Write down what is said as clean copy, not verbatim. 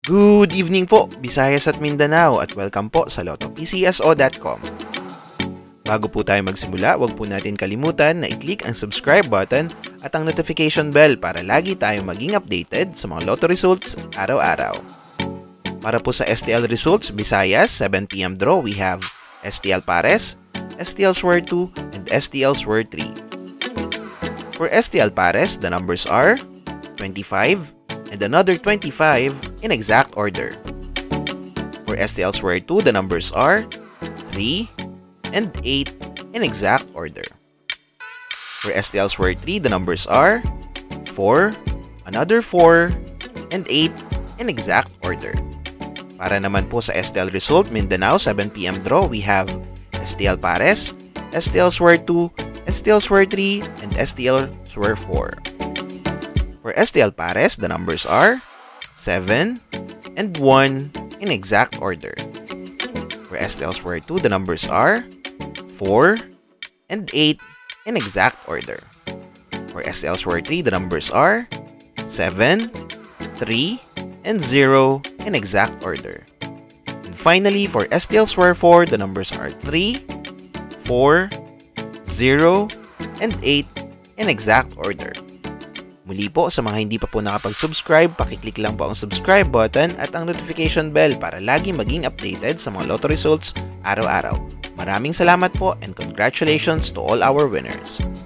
Good evening po, Visayas at Mindanao at welcome po sa Lotto PCSO.com. Bago po tayo magsimula, huwag po natin kalimutan na i-click ang subscribe button at ang notification bell para lagi tayong maging updated sa mga Lotto results araw-araw. Para po sa STL Results Visayas 7 PM draw, we have STL Pares, STL Swear 2, and STL Swear 3. For STL Pares, the numbers are 25, and another 25 in exact order. For STL Swear 2, the numbers are 3 and 8 in exact order. For STL Swear 3, the numbers are 4, another 4, and 8 in exact order. Para naman po sa STL Result Mindanao 7 PM draw, we have STL Pares, STL Swear 2, STL Swear 3, and STL Swear 4. For STL Pares, the numbers are 7 and 1 in exact order. For STL Swear 2, the numbers are 4 and 8 in exact order. For STL Swear 3, the numbers are 7, 3, and 0 in exact order. And finally, for STL Swear 4, the numbers are 3, 4, 0, and 8 in exact order. Muli po, sa mga hindi pa po nakapag-subscribe, pakiclick lang po ang subscribe button at ang notification bell para lagi maging updated sa mga Lotto results araw-araw. Maraming salamat po and congratulations to all our winners!